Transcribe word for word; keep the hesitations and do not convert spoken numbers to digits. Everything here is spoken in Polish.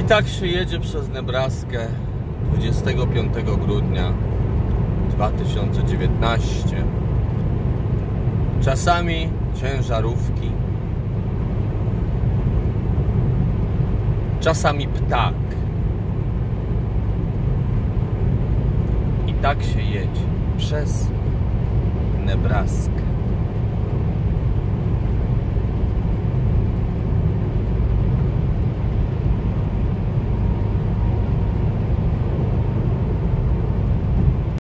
tak się jedzie przez Nebraskę dwudziestego piątego grudnia dwa tysiące dziewiętnastego. Czasami ciężarówki, czasami ptak. I tak się jedzie przez Nebraskę.